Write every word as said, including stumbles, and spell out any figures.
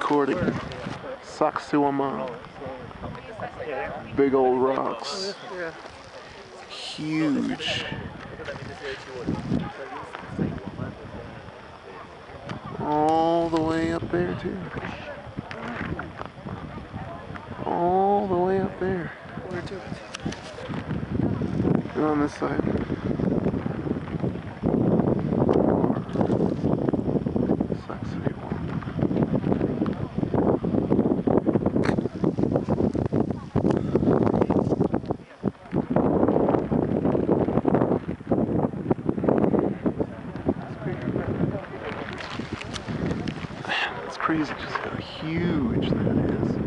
recording. Saxsayhuaman. Big old rocks. Huge. All the way up there too. All the way up there. Where to? And on this side. It's crazy just how huge that is.